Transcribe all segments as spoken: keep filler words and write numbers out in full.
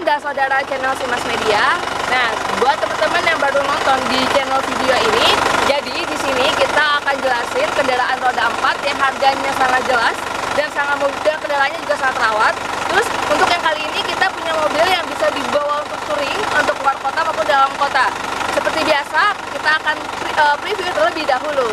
dan saudara channel Simas Media. Nah, buat teman-teman yang baru nonton di channel video ini, jadi di sini kita akan jelasin kendaraan roda empat yang harganya sangat jelas dan sangat mudah, kendaraannya juga sangat rawat. Terus untuk yang kali ini kita punya mobil yang bisa dibawa untuk touring, untuk luar kota maupun dalam kota. Seperti biasa, kita akan uh, preview terlebih dahulu.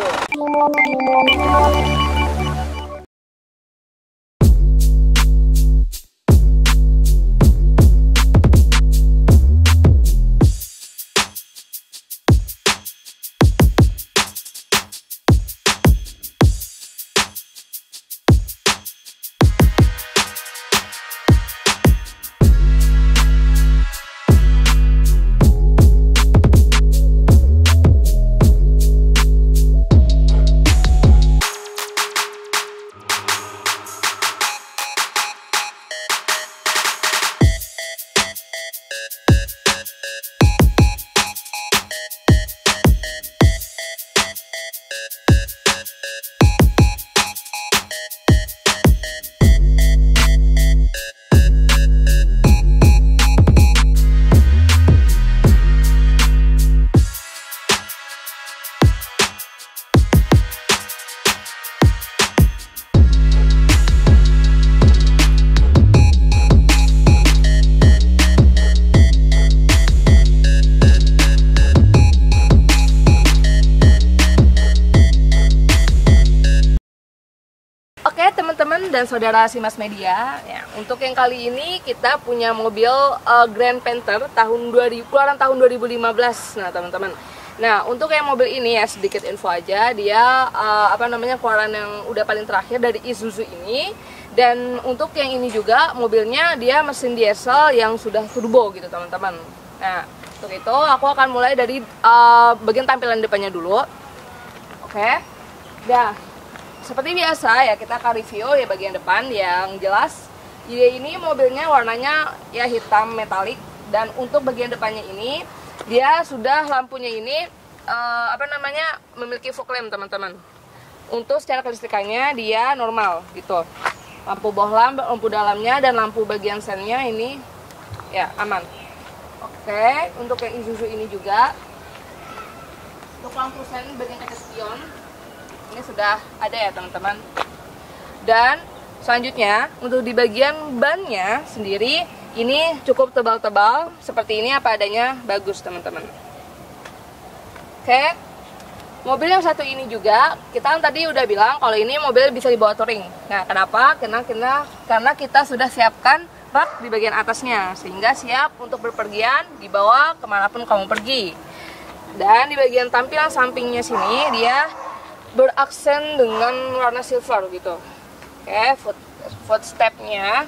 Dan saudara Simas Media, ya, untuk yang kali ini kita punya mobil uh, Grand Panther tahun dua ribu, keluaran tahun dua ribu lima belas. Nah teman-teman, nah untuk yang mobil ini ya sedikit info aja, dia uh, apa namanya keluaran yang udah paling terakhir dari Isuzu ini. Dan untuk yang ini juga mobilnya dia mesin diesel yang sudah turbo gitu teman-teman. Nah untuk itu aku akan mulai dari uh, bagian tampilan depannya dulu. Oke, dah. Seperti biasa ya kita akan review ya bagian depan yang jelas. Jadi ini mobilnya warnanya ya hitam metalik, dan untuk bagian depannya ini dia sudah lampunya ini uh, apa namanya memiliki fog lamp teman-teman. Untuk secara kelistrikannya dia normal gitu. Lampu bohlam, lampu dalamnya dan lampu bagian sennya ini ya aman. Oke, untuk yang Isuzu ini juga untuk lampu sen bagian kaca spion ini sudah ada ya teman-teman. Dan selanjutnya untuk di bagian bannya sendiri ini cukup tebal-tebal seperti ini, apa adanya, bagus teman-teman. Oke, mobil yang satu ini juga kita tadi udah bilang kalau ini mobil bisa dibawa touring. Nah kenapa? Karena, karena, karena kita sudah siapkan rak di bagian atasnya sehingga siap untuk berpergian, dibawa kemanapun kamu pergi. Dan di bagian tampilan sampingnya sini dia beraksen dengan warna silver gitu. Oke, foot, footstepnya.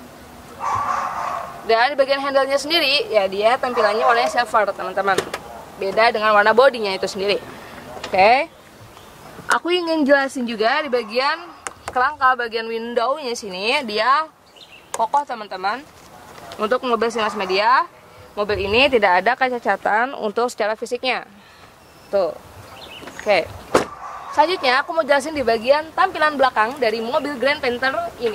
Dan di bagian handle-nya sendiri ya dia tampilannya warnanya silver teman-teman. Beda dengan warna bodinya itu sendiri. Oke. Aku ingin jelasin juga di bagian kerangka bagian window-nya sini dia kokoh teman-teman. Untuk mobil Simas Media, mobil ini tidak ada kecacatan untuk secara fisiknya. Tuh. Oke. Selanjutnya aku mau jelasin di bagian tampilan belakang dari mobil Grand Panther ini.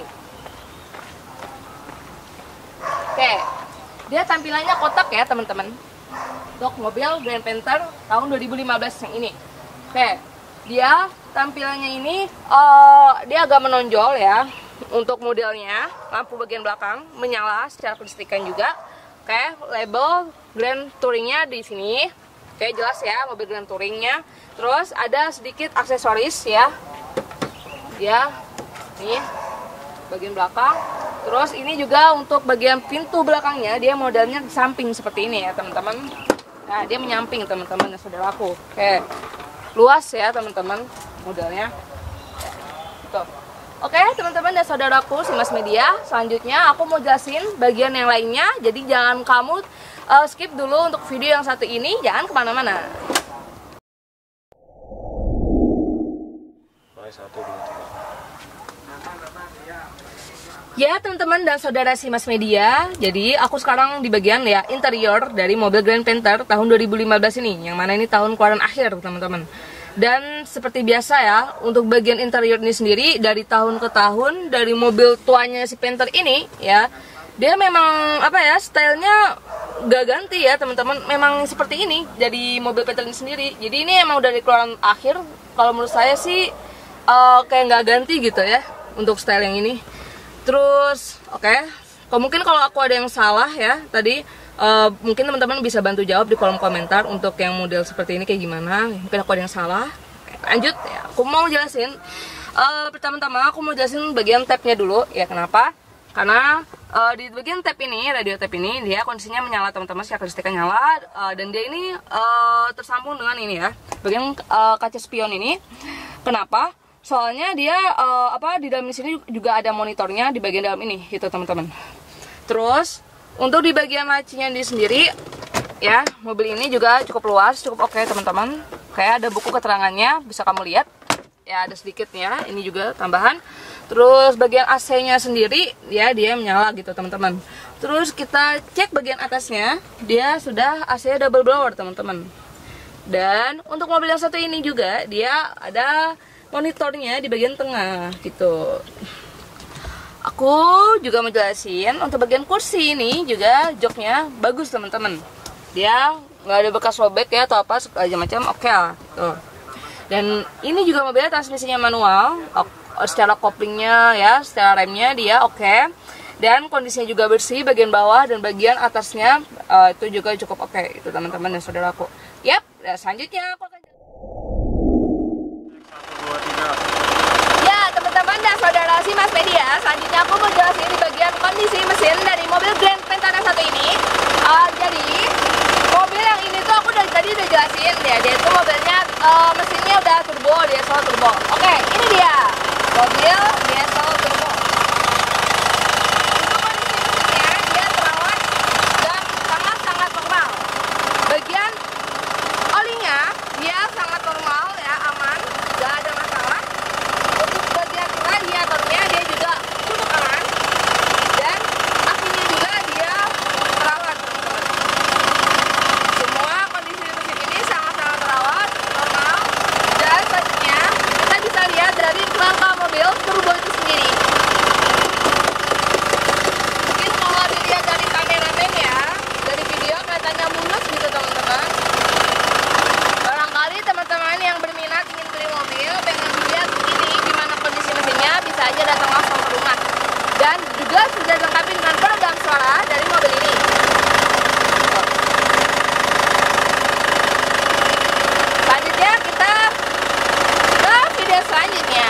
Oke, dia tampilannya kotak ya teman-teman. Untuk mobil Grand Panther tahun dua ribu lima belas yang ini. Oke, dia tampilannya ini uh, dia agak menonjol ya. Untuk modelnya, lampu bagian belakang menyala secara kelistrikan juga. Oke, label Grand Touringnya di sini. Oke, jelas ya mobil Grand Touringnya. Terus ada sedikit aksesoris ya. Ya, nih bagian belakang. Terus ini juga untuk bagian pintu belakangnya dia modelnya di samping seperti ini ya teman-teman. Nah dia menyamping teman-teman dan saudaraku. Oke, luas ya teman-teman modelnya. Tuh. Oke teman-teman dan saudaraku Simas Media, selanjutnya aku mau jelasin bagian yang lainnya. Jadi jangan kamu uh, skip dulu untuk video yang satu ini, jangan kemana-mana. Ya teman-teman dan saudara Simas Media, jadi aku sekarang di bagian ya interior dari mobil Grand Panther tahun dua ribu lima belas ini, yang mana ini tahun keluaran akhir teman-teman. Dan seperti biasa ya, untuk bagian interior ini sendiri dari tahun ke tahun, dari mobil tuanya si Panther ini ya, dia memang apa ya, stylenya gak ganti ya teman-teman, memang seperti ini jadi mobil Panther ini sendiri. Jadi ini emang dari keluaran akhir, kalau menurut saya sih uh, kayak nggak ganti gitu ya untuk style yang ini. Terus oke, okay. Mungkin kalau aku ada yang salah ya tadi, uh, mungkin teman-teman bisa bantu jawab di kolom komentar untuk yang model seperti ini kayak gimana. Mungkin aku ada yang salah. Oke, lanjut ya, aku mau jelasin. Uh, pertama-tama aku mau jelasin bagian tabnya dulu ya. Kenapa? Karena uh, di bagian tab ini, radio tab ini, dia kondisinya menyala teman-teman, secara listriknya nyala, uh, dan dia ini uh, tersambung dengan ini ya, bagian uh, kaca spion ini. Kenapa? Soalnya dia uh, apa di dalam sini juga ada monitornya di bagian dalam ini, gitu teman-teman. Terus untuk di bagian lacinya di sendiri, ya mobil ini juga cukup luas, cukup oke okay, teman-teman. Kayak ada buku keterangannya, bisa kamu lihat. Ya ada sedikitnya, ini juga tambahan. Terus bagian A C-nya sendiri ya dia menyala gitu teman-teman. Terus kita cek bagian atasnya, dia sudah A C double blower teman-teman. Dan untuk mobil yang satu ini juga dia ada monitornya di bagian tengah gitu. Aku juga mau jelasin untuk bagian kursi ini juga joknya bagus teman-teman. Dia nggak ada bekas robek ya atau apa segala macam, oke okay lah. Tuh. Dan ini juga mobilnya transmisinya manual. Secara koplingnya ya, secara remnya dia oke, okay. Dan kondisinya juga bersih bagian bawah dan bagian atasnya uh, itu juga cukup oke okay. Itu teman-teman dan saudaraku. Yap, dan selanjutnya aku akan ya teman-teman dan saudara Simas Media, selanjutnya aku mau jelasin di bagian kondisi mesin dari mobil Grand Panther yang satu ini. Uh, jadi mobil yang ini tuh aku dari tadi udah jelasin ya, dia itu mobilnya uh, mesinnya udah turbo, dia soal turbo. Oke, okay, ini dia mobil diesel turbo. Untuk kondisi mesinnya dia terawat dan sangat-sangat normal. Bagian olinya dia sangat normal ya, aman, gak ada masalah. Untuk bagian radiatornya dia juga cukup aman. Dan akinya juga dia terawat. Semua kondisi mesin ini sangat-sangat terawat, normal. Dan selanjutnya kita bisa lihat dari kerangka mobil turbo itu sendiri. Mungkin kalau dilihat dari kameramen ya, dari video kelihatannya mulus gitu teman-teman. Barangkali teman-teman yang berminat ingin beli mobil, pengen lihat ini gimana kondisi mesinnya, bisa aja datang langsung ke rumah. Dan juga sudah dilengkapi dengan peredam suara dari mobil ini. Selanjutnya kita ke video selanjutnya.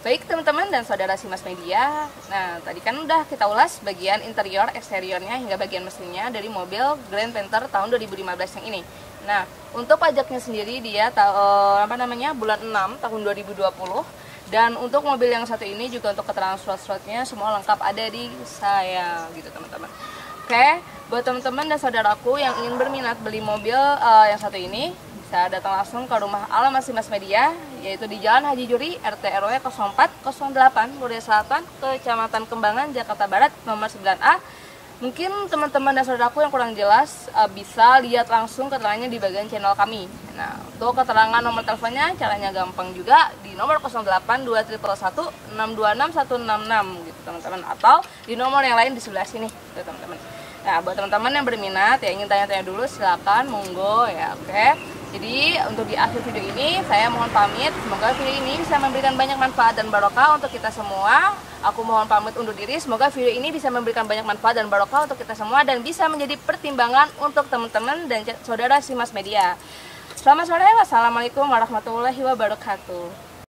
Baik teman-teman dan saudara Simas Media, nah tadi kan udah kita ulas bagian interior, eksteriornya hingga bagian mesinnya dari mobil Grand Panther tahun dua ribu lima belas yang ini. Nah, untuk pajaknya sendiri dia uh, apa namanya bulan enam tahun dua ribu dua puluh, dan untuk mobil yang satu ini juga untuk keterangan surat-suratnya semua lengkap ada di saya gitu teman-teman. Oke, buat teman-teman dan saudaraku yang ingin berminat beli mobil uh, yang satu ini, bisa datang langsung ke rumah alamat Simas Media, yaitu di Jalan Haji Juri, R T R W nol empat nol delapan, Muria Selatan, Kecamatan Kembangan, Jakarta Barat, nomor sembilan A. Mungkin teman-teman dan saudaraku yang kurang jelas uh, bisa lihat langsung keterangannya di bagian channel kami. Nah, untuk keterangan nomor teleponnya caranya gampang juga di nomor nol delapan dua satu satu enam dua enam satu enam enam gitu teman-teman, atau di nomor yang lain di sebelah sini gitu teman-teman. Nah, buat teman-teman yang berminat ya ingin tanya-tanya dulu silakan monggo ya, oke. Jadi untuk di akhir video ini saya mohon pamit, semoga video ini bisa memberikan banyak manfaat dan barokah untuk kita semua. Aku mohon pamit undur diri, semoga video ini bisa memberikan banyak manfaat dan barokah untuk kita semua dan bisa menjadi pertimbangan untuk teman-teman dan saudara Simas Media. Selamat sore, wassalamualaikum warahmatullahi wabarakatuh.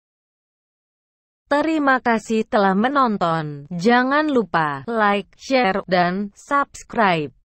Terima kasih telah menonton. Jangan lupa like, share, dan subscribe.